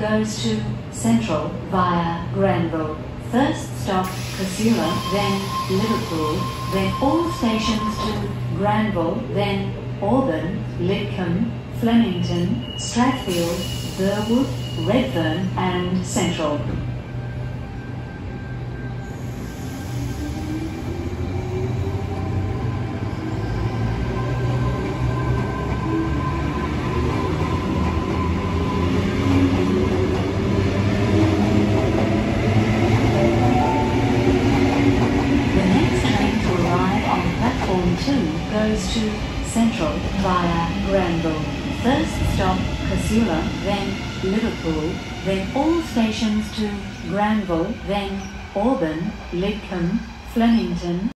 goes to Central via Granville. First stop Casula, then Liverpool, then all stations to Granville, then Auburn, Lidcombe, Flemington, Strathfield, Burwood, Redfern and Central. Goes to Central via Granville. First stop Casula, then Liverpool, then all stations to Granville, then Auburn, Lidcombe, Flemington,